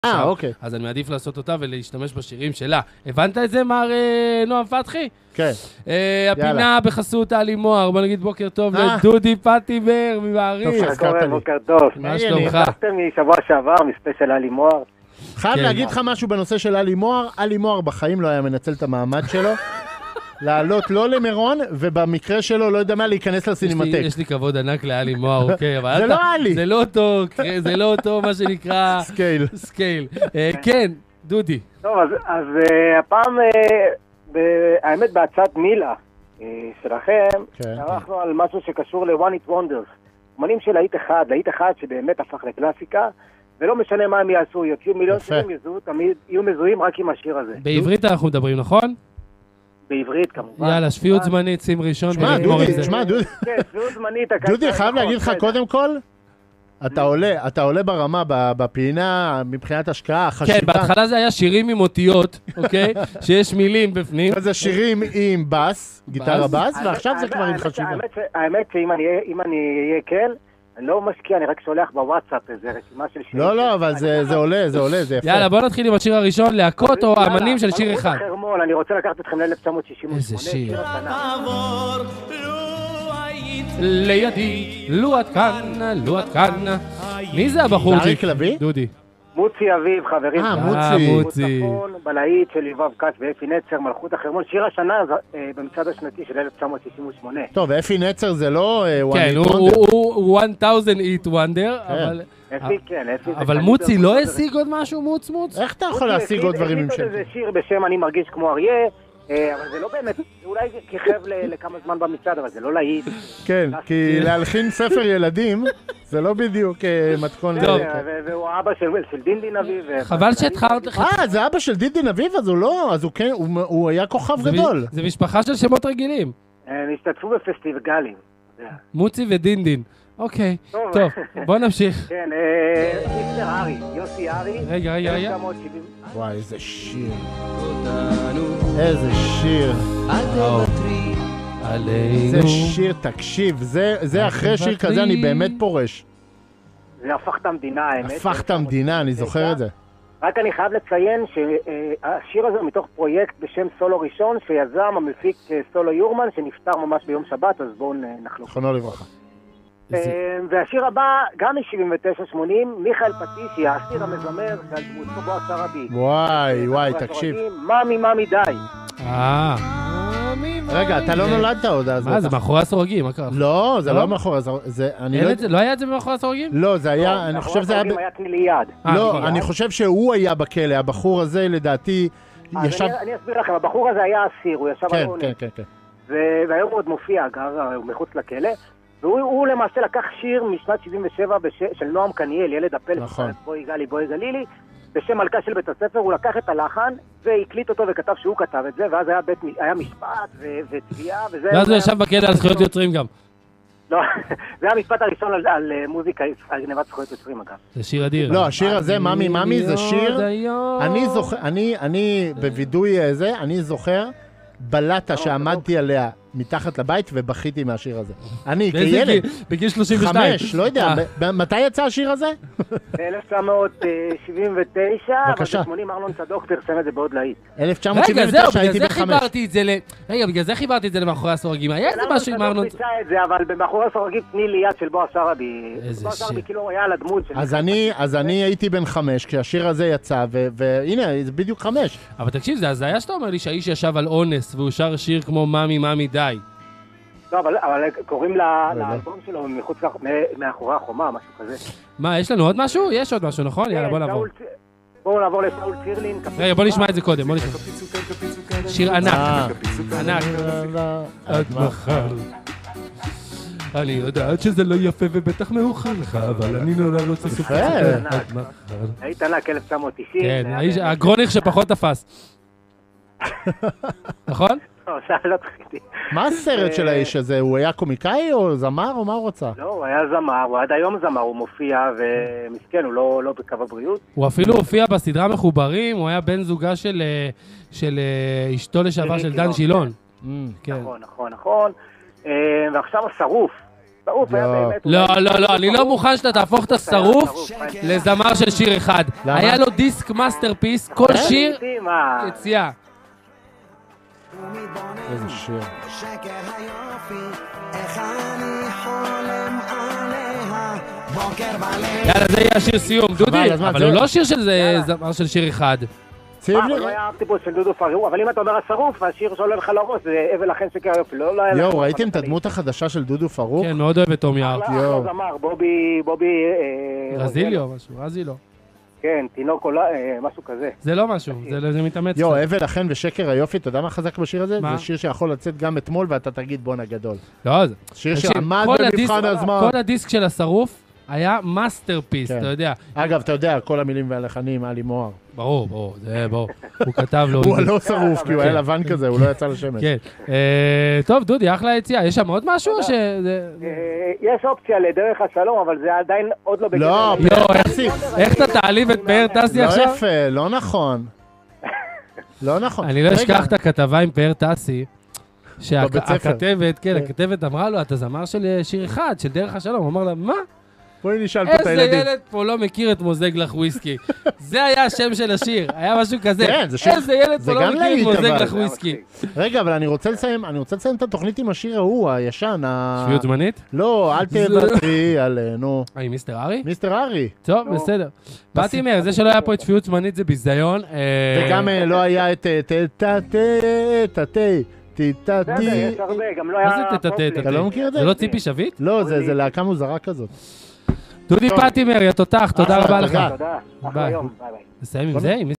אוקיי. אז אני מעדיף לעשות אותה ולהשתמש בשירים שלה. הבנת את זה, מר נועם פתחי? כן. הפינה בחסות אלי מוהר, בוא נגיד בוקר טוב לדודי פטיבר ממעריך. בוקר טוב. מה שלומך? נכנסתם משבוע שעבר, מספיישל אלי מוהר. חייב להגיד לך משהו בנושא של אלי מוהר. אלי מוהר בחיים לא היה מנצל את המעמד שלו. לעלות לא למירון, ובמקרה שלו לא יודע מה להיכנס לסינמטק. יש לי כבוד ענק לאלי מוהר, אוקיי, אבל זה לא אלי. זה לא אותו מה שנקרא... סקייל. כן, דודי. טוב, אז הפעם, האמת בהצעת מילה שלכם, ערכנו על משהו שקשור ל-One It Wonders. אומנים של להיט אחד שבאמת הפך לקלאסיקה, ולא משנה מה הם יעשו, יוציאו מיליון שירים, יהיו מזוהים רק עם השיר הזה. בעברית אנחנו מדברים, נכון? בעברית כמובן. יאללה, שפיות זמנית, שים ראשון. שמע, דודי. כן, שפיות זמנית. דודי, חייב להגיד לך קודם כל, אתה עולה ברמה בפינה מבחינת השקעה, חשיבה. כן, בהתחלה זה היה שירים עם אותיות, אוקיי? שיש מילים בפנים. זה שירים עם בס, גיטרה בס, ועכשיו זה כבר עם חשיבה. האמת שאם אני אהיה כן, אני לא משקיע, אני רק שולח בוואטסאפ איזה רשימה של שירים. לא, אבל זה עולה, זה יפה. יאללה, בוא נתחיל עם השיר הראשון, להקות או אמנים של שיר אחד. אני רוצה לקחת אתכם ל-1968. איזה שיר. לידי, לו עד כאן. מי זה הבחור? זה אריק לביא? דודי. מוצי אביב, חברים. מוצי. בלהיט של יובב כץ ואפי נצר, מלכות החרמון, שיר השנה במצעד השנתי של 1968. טוב, ואפי נצר זה לא כן, הוא 1000 Eat Wonder, אבל מוצי לא השיג עוד משהו מוץ? איך אתה יכול להשיג עוד דברים עם שם? זה שיר בשם אני מרגיש כמו אריה, אבל זה לא באמת, זה אולי כיכב לכמה זמן במצעד, אבל זה לא להיט. כן, כי להלחין ספר ילדים, זה לא בדיוק מתכון. והוא האבא של דינדין אביב. חבל שהתחרת. זה אבא של דינדין אביב, אז הוא לא, אז הוא היה כוכב גדול. זה משפחה של שמות רגילים. הם השתתפו בפסטיבלים. מוצי ודינדין. אוקיי, טוב, בוא נמשיך. כן, מיסטר הארי, יוסי הארי. רגע. וואי, איזה שיר. איזה שיר. איזה שיר, תקשיב, זה אחרי שיר כזה אני באמת פורש. זה הפך את המדינה, האמת. הפך את המדינה, אני זוכר את זה. רק אני חייב לציין שהשיר הזה מתוך פרויקט בשם סולו ראשון, שיזם המפיק סולו יורמן, שנפטר ממש ביום שבת, אז בואו נחלוק. זכרונו לברכה. והשיר הבא, גם מ-79-80, מיכאל פטישי, האסיר המזמר, שעל דמותו בועז שרעבי. וואי, תקשיב. מאמי די. רגע, אתה לא נולדת עוד אז. מה, זה מאחורי הסורגים, מה קרה? לא, זה לא מאחורי הסורגים. לא היה את זה מאחורי הסורגים? לא, זה היה, אני חושב שזה היה... מאחורי הסורגים היה תני ליד. לא, אני חושב שהוא היה בכלא, הבחור הזה לדעתי ישב... אני אסביר לכם, הבחור הזה היה אסיר, הוא ישב על עונש. כן. והיום הוא עוד מופיע, גר מחוץ לכלא. והוא למעשה לקח שיר משנת 77 של נועם קניאל, ילד הפלא, בואי גלילי, בשם מלכה של בית הספר, הוא לקח את הלחן והקליט אותו וכתב שהוא כתב את זה, ואז היה משפט ותביעה, וזה... ואז הוא ישב בכלא על זכויות יוצרים גם. לא, זה המשפט הראשון על מוזיקה, על גנבת זכויות יוצרים אגב. זה שיר אדיר. לא, השיר הזה, מאמי, זה שיר... אני זוכר, אני בווידוי זה, אני זוכר בלטה שעמדתי עליה מתחת לבית ובכיתי מהשיר הזה. אני כילד. בגיל 32. 5, לא יודע. מתי יצא השיר הזה? ב-1979, אבל ב-80 ארלון צדוק פרסם את זה בעוד להיט. 1979 הייתי ב-5. בגלל זה חיברתי את זה למאחורי הסורגים. היה איזה משהו עם ארלון... אבל במאחורי הסורגים תני לי יד של בועז שרעבי. בועז שרעבי כאילו היה על הדמות של... אז אני הייתי בן 5 כשהשיר הזה יצא, והנה, זה בדיוק 5. אבל תקשיב, זה הזיה שאתה אומר לי שהאיש ישב על אונס והוא שר שיר כמו מאמי די. לא, אבל קוראים לאלבום שלו מאחורי החומה, משהו כזה. מה, יש לנו עוד משהו? יש עוד משהו, נכון? יאללה, בוא נעבור. בואו נעבור לשאול צירלין. רגע, בוא נשמע את זה קודם, בוא נשמע. שיר ענק. ענק. עד מחר. אני יודעת שזה לא יפה ובטח מאוחר לך, אבל אני נורא רוצה סופר. עד מחר. היית ענק 1990. כן, הגרוניך שפחות תפס. נכון? מה הסרט של האיש הזה? הוא היה קומיקאי או זמר או מה הוא רצה? לא, הוא היה זמר, הוא עד היום זמר, הוא מופיע ומסכן, הוא לא בקו הבריאות. הוא אפילו הופיע בסדרה מחוברים, הוא היה בן זוגה של אשתו לשעבר של דן שילון. נכון. ועכשיו השרוף. השרוף היה באמת... לא, אני לא מוכן שאתה תהפוך את השרוף לזמר של שיר אחד. היה לו דיסק מאסטרפיס, כל שיר יציאה. איזה שיר. יאללה, זה יהיה השיר סיום, דודי, אבל הוא לא שיר של זמר של שיר אחד. לא היה טיפוס של דודו פריור, אבל אם אתה אומר השרוף, השיר שעולה לך לראש זה אבל לכן שקר היופי. יואו, ראיתם את הדמות החדשה של דודו פריור? כן, מאוד אוהב את תום יער. אחלה זמר, בובי... רזיליו, משהו, רזילו. כן, תינוק עולה, משהו כזה. זה לא משהו, זה מתאמץ. יואו, אבל לכן ושקר היופי, אתה יודע מה חזק בשיר הזה? זה שיר שיכול לצאת גם אתמול ואתה תגיד בונה גדול. לא, זה... שיר שעמד במבחן הזמן. כל הדיסק של השרוף היה מאסטרפיס, אתה יודע. אגב, אתה יודע, כל המילים והלחנים, עלי מוהר. ברור, זה ברור. הוא כתב לו... הוא לא שרוף, כי הוא היה לבן כזה, הוא לא יצא לשמש. כן. טוב, דודי, אחלה יציאה. יש שם עוד משהו? יש אופציה לדרך השלום, אבל זה עדיין עוד לא בגלל... לא, איך אתה תעליב את פאר טסי עכשיו? לא יפה, לא נכון. לא נכון. אני לא אשכח את הכתבה עם פאר טסי, שהכתבת אמרה לו, אתה זמר של שיר אחד, של דרך השלום. הוא אמר לה, מה? בואי נשאל פה את הילדים. איזה ילד פה לא מכיר את מוזג לך וויסקי. זה היה השם של השיר, היה משהו כזה. איזה ילד פה לא מכיר את מוזג לך וויסקי. רגע, אבל אני רוצה לסיים את התוכנית עם השיר ההוא, הישן. שפיות זמנית? לא, אל תוותרי עלינו. עם מיסטר ארי? מיסטר ארי. טוב, בסדר. באתי מהר, זה שלא היה פה את שפיות זמנית זה ביזיון. וגם לא היה את יש הרבה, גם לא היה... מה זה תתתת? אתה לא מכיר את זה? זה לא ציפי שביט? לא, זה להקה מוזרה כזאת. דודי פטימר, יא תותח, תודה רבה לך. תודה. אחלה יום, ביי ביי. נסיים עם זה?